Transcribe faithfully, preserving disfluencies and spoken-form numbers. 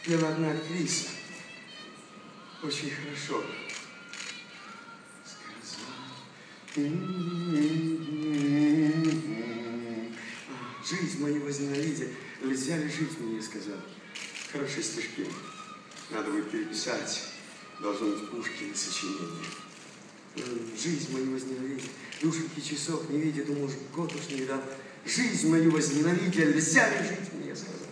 пела одна актриса. Очень хорошо. Сказала. Жизнь мою возненавидя, нельзя ли жить мне, сказал. Хорошие стишки. Надо будет переписать. Должно быть Пушкин сочинение. Жизнь мою возненавидя, душеньки часов не видя, думаю, уж год уж не видал. Жизнь мою возненавидя, нельзя ли жить мне, сказал.